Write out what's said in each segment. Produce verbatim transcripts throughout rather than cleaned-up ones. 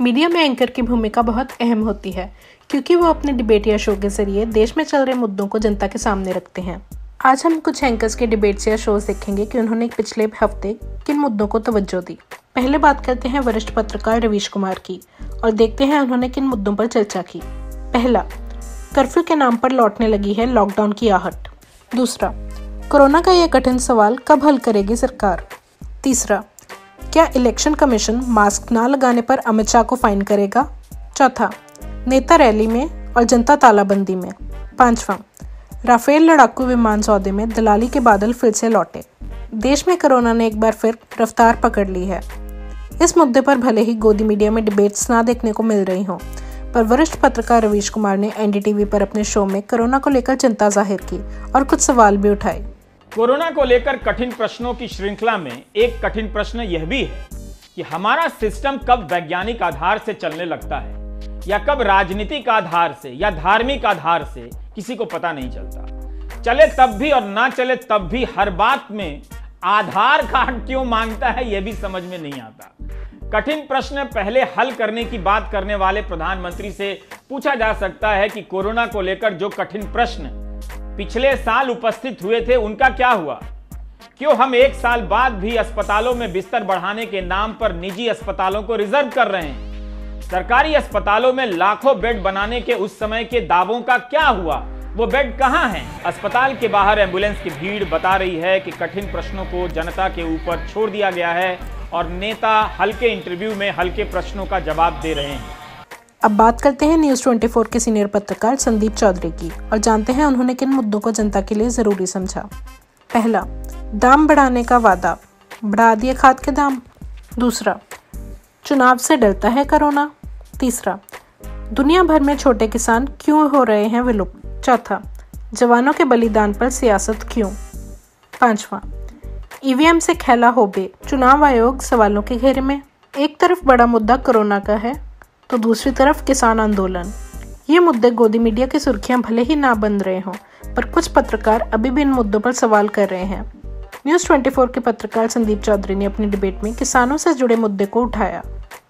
Media में anchor की भूमिका बहुत अहम होती है क्योंकि वो अपने डिबेट या शो के जरिए देश में चल रहे मुद्दों को जनता के सामने रखते हैं। आज हम कुछ एंकर्स के डिबेट्स या शोज देखेंगे कि उन्होंने पिछले हफ्ते किन मुद्दों को तवज्जो दी। पहले बात करते हैं वरिष्ठ पत्रकार रवीश कुमार की और देखते हैं उन्होंने किन मुद्दों पर चर्चा की। पहला, कर्फ्यू के नाम पर लौटने लगी है लॉकडाउन की आहट। दूसरा, कोरोना का यह कठिन सवाल कब हल करेगी सरकार। तीसरा, क्या इलेक्शन कमीशन मास्क ना लगाने पर अमित शाह को फाइन करेगा। चौथा, नेता रैली में और जनता तालाबंदी में। पांचवा, राफेल लड़ाकू विमान सौदे में दलाली के बादल फिर से लौटे। देश में कोरोना ने एक बार फिर रफ्तार पकड़ ली है। इस मुद्दे पर भले ही गोदी मीडिया में डिबेट्स ना देखने को मिल रही हों, पर वरिष्ठ पत्रकार रवीश कुमार ने एनडीटीवी पर अपने शो में कोरोना को लेकर चिंता जाहिर की और कुछ सवाल भी उठाए। कोरोना को लेकर कठिन प्रश्नों की श्रृंखला में एक कठिन प्रश्न यह भी है कि हमारा सिस्टम कब वैज्ञानिक आधार से चलने लगता है या कब राजनीतिक आधार से या धार्मिक आधार से, किसी को पता नहीं चलता। चले तब भी और ना चले तब भी हर बात में आधार कार्ड क्यों मांगता है, यह भी समझ में नहीं आता। कठिन प्रश्न पहले हल करने की बात करने वाले प्रधानमंत्री से पूछा जा सकता है कि कोरोना को लेकर जो कठिन प्रश्न पिछले साल उपस्थित हुए थे उनका क्या हुआ। क्यों हम एक साल बाद भी अस्पतालों में बिस्तर बढ़ाने के नाम पर निजी अस्पतालों को रिजर्व कर रहे हैं। सरकारी अस्पतालों में लाखों बेड बनाने के उस समय के दावों का क्या हुआ, वो बेड कहां हैं। अस्पताल के बाहर एम्बुलेंस की भीड़ बता रही है कि कठिन प्रश्नों को जनता के ऊपर छोड़ दिया गया है और नेता हल्के इंटरव्यू में हल्के प्रश्नों का जवाब दे रहे हैं। अब बात करते हैं न्यूज़ चौबीस के सीनियर पत्रकार संदीप चौधरी की और जानते हैं उन्होंने किन मुद्दों को जनता के लिए जरूरी समझा। पहला, दाम बढ़ाने का वादा, बढ़ा दिए खाद के दाम। दूसरा, चुनाव से डरता है कोरोना। तीसरा, दुनिया भर में छोटे किसान क्यों हो रहे हैं विलुप्त। चौथा, जवानों के बलिदान पर सियासत क्यों। पांचवा, ईवीएम से खेला होबे, चुनाव आयोग सवालों के घेरे में। एक तरफ बड़ा मुद्दा कोरोना का है तो दूसरी तरफ किसान आंदोलन। ये मुद्दे गोदी मीडिया की सुर्खियां भले ही ना बन रहे हों, पर कुछ पत्रकार अभी भी इन मुद्दों पर सवाल कर रहे हैं। न्यूज़ चौबीस के पत्रकार संदीप चौधरी ने अपनी डिबेट में किसानों से जुड़े मुद्दे को उठाया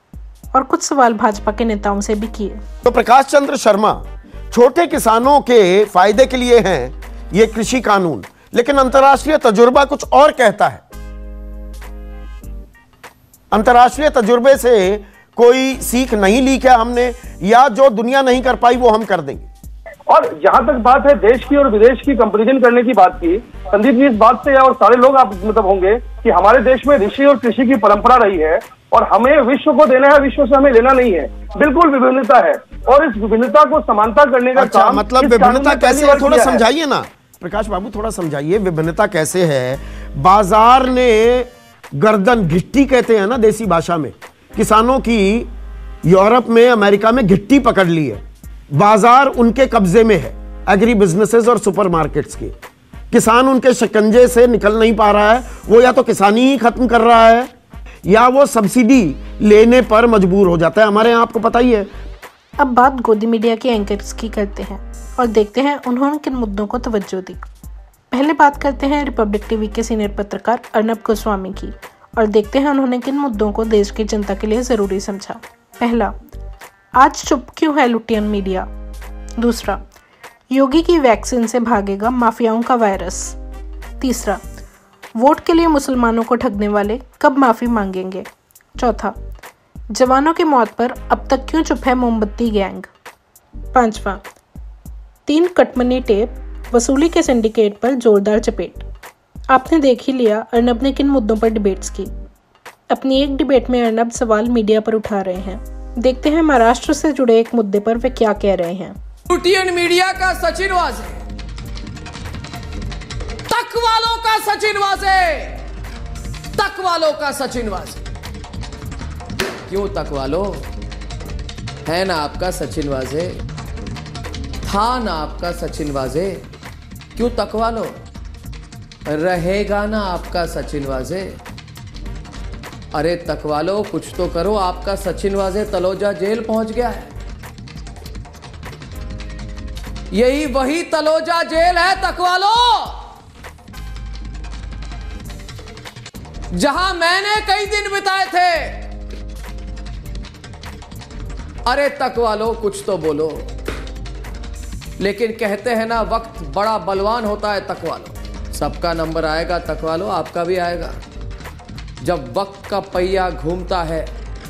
और कुछ सवाल भाजपा के नेताओं से भी किए। तो प्रकाश चंद्र शर्मा, छोटे किसानों के फायदे के लिए हैं ये कृषि कानून, लेकिन अंतर्राष्ट्रीय तजुर्बा कुछ और कहता है। अंतर्राष्ट्रीय तजुर्बे से कोई सीख नहीं ली क्या हमने, या जो दुनिया नहीं कर पाई वो हम कर देंगे। और जहां तक बात है देश की और विदेश की कंपैरिजन करने की बात की, संदीप जी इस बात से और सारे लोग आप मतलब होंगे कि हमारे देश में ऋषि और कृषि की परंपरा रही है और हमें विश्व को देना है, विश्व से हमें लेना नहीं है। बिल्कुल विभिन्नता है और इस विभिन्नता को समानता करने का अच्छा, काम मतलब विभिन्नता कैसे है, थोड़ा समझाइए ना प्रकाश बाबू, थोड़ा समझाइए विभिन्नता कैसे है। बाजार ने गर्दन, घिट्टी कहते हैं ना देसी भाषा में, किसानों की यूरोप में, अमेरिका में घिट्टी पकड़ ली है। बाजार उनके कब्जे में है, एग्री बिजनेसेस और सुपरमार्केट्स के। किसान उनके शिकंजे से निकल नहीं पा रहा है, वो या तो किसानी ही खत्म कर रहा है या वो सब्सिडी लेने पर मजबूर हो जाता है। हमारे यहाँ आपको पता ही है। अब बात गोदी मीडिया के एंकर्स की करते हैं और देखते हैं उन्होंने किन मुद्दों को तवज्जो दी। पहले बात करते हैं रिपब्लिक टीवी के सीनियर पत्रकार अर्नब गोस्वामी की और देखते हैं उन्होंने किन मुद्दों को देश की जनता के लिए जरूरी समझा। पहला, आज चुप क्यों है लुटियन मीडिया। दूसरा, योगी की वैक्सीन से भागेगा माफियाओं का वायरस। तीसरा, वोट के लिए मुसलमानों को ठगने वाले कब माफी मांगेंगे। चौथा, जवानों की मौत पर अब तक क्यों चुप है मोमबत्ती गैंग। पांचवा, तीन कटमनी टेप, वसूली के सिंडिकेट पर जोरदार चपेट। आपने देख ही लिया अर्नब ने किन मुद्दों पर डिबेट्स की। अपनी एक डिबेट में अर्नब सवाल मीडिया पर उठा रहे हैं। देखते हैं महाराष्ट्र से जुड़े एक मुद्दे पर वे क्या कह रहे हैं। लुटियन मीडिया का सचिन वाजे, तक वालों का सचिन वाजे, तक वालों का सचिन वाजे। क्यों तक वालों, है ना आपका सचिन वाजे, था ना आपका सचिन वाजे, क्यों तक वालों, रहेगा ना आपका सचिन वाजे। अरे तकवालो कुछ तो करो, आपका सचिन वाजे तलोजा जेल पहुंच गया है। यही वही तलोजा जेल है तकवालो, जहां मैंने कई दिन बिताए थे। अरे तक वालों कुछ तो बोलो। लेकिन कहते हैं ना वक्त बड़ा बलवान होता है तक वालों। सबका नंबर आएगा तक वालों, आपका भी आएगा। जब वक्त का पहिया घूमता है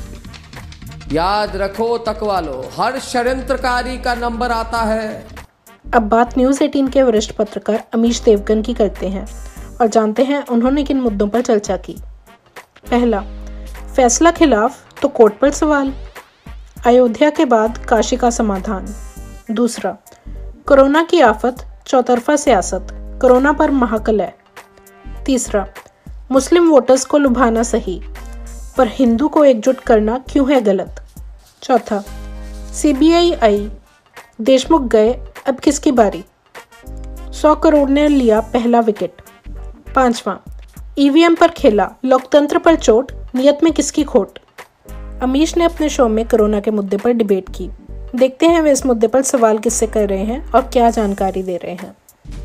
याद रखो तक वालों, हर षड्यंत्रकारी का नंबर आता है। अब बात न्यूज़ अठारह के वरिष्ठ पत्रकार अमीश देवगन की करते हैं और जानते हैं उन्होंने किन मुद्दों पर चर्चा की। पहला, फैसला खिलाफ तो कोर्ट पर सवाल, अयोध्या के बाद काशी का समाधान। दूसरा, कोरोना की आफत, चौतरफा सियासत, कोरोना पर महाकलय। तीसरा, मुस्लिम वोटर्स को लुभाना सही पर हिंदू को एकजुट करना क्यों है गलत। चौथा, सीबीआई आई, देशमुख गए, अब किसकी बारी, सौ करोड़ ने लिया पहला विकेट। पांचवा, ईवीएम पर खेला, लोकतंत्र पर चोट, नियत में किसकी खोट। अमीश ने अपने शो में कोरोना के मुद्दे पर डिबेट की। देखते हैं वे इस मुद्दे पर सवाल किससे कर रहे हैं और क्या जानकारी दे रहे हैं।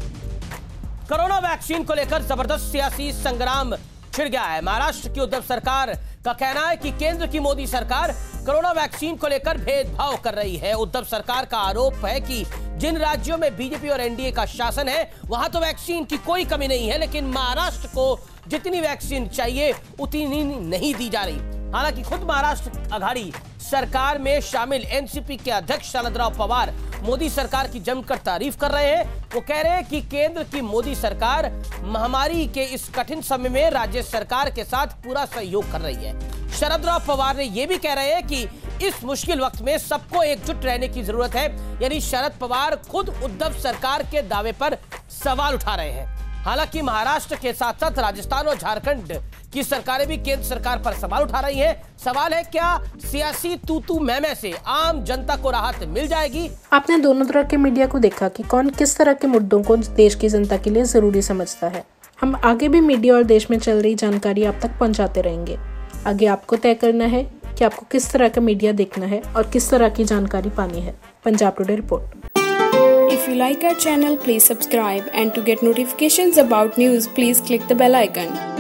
कोरोना वैक्सीन को लेकर जबरदस्त सियासी संग्राम छिड़ गया है। महाराष्ट्र की उद्धव सरकार का कहना है कि केंद्र की मोदी सरकार कोरोना वैक्सीन को लेकर भेदभाव कर रही है। उद्धव सरकार का आरोप है कि जिन राज्यों में बीजेपी और एनडीए का शासन है वहां तो वैक्सीन की कोई कमी नहीं है, लेकिन महाराष्ट्र को जितनी वैक्सीन चाहिए उतनी नहीं दी जा रही। हालांकि खुद महाराष्ट्र अघाड़ी सरकार में शामिल एनसीपी के अध्यक्ष शरदराव पवार मोदी सरकार की जमकर तारीफ कर रहे हैं। वो कह रहे हैं कि केंद्र की मोदी सरकार महामारी के इस कठिन समय में राज्य सरकार के साथ पूरा सहयोग कर रही है। शरदराव पवार ने यह भी कह रहे हैं कि इस मुश्किल वक्त में सबको एकजुट रहने की जरूरत है। यानी शरद पवार खुद उद्धव सरकार के दावे पर सवाल उठा रहे हैं। हालांकि महाराष्ट्र के साथ साथ राजस्थान और झारखंड की सरकारें भी केंद्र सरकार पर सवाल उठा रही हैं। सवाल है, क्या सियासी तू तू मैं मैं से आम जनता को राहत मिल जाएगी? आपने दोनों तरह के मीडिया को देखा कि कौन किस तरह के मुद्दों को देश की जनता के लिए जरूरी समझता है। हम आगे भी मीडिया और देश में चल रही जानकारी आप तक पहुंचाते रहेंगे। आगे आपको तय करना है कि आपको किस तरह का मीडिया देखना है और किस तरह की जानकारी पानी है। Punjab today report. If you like our channel, please subscribe, and to get notifications about news, please click the bell icon.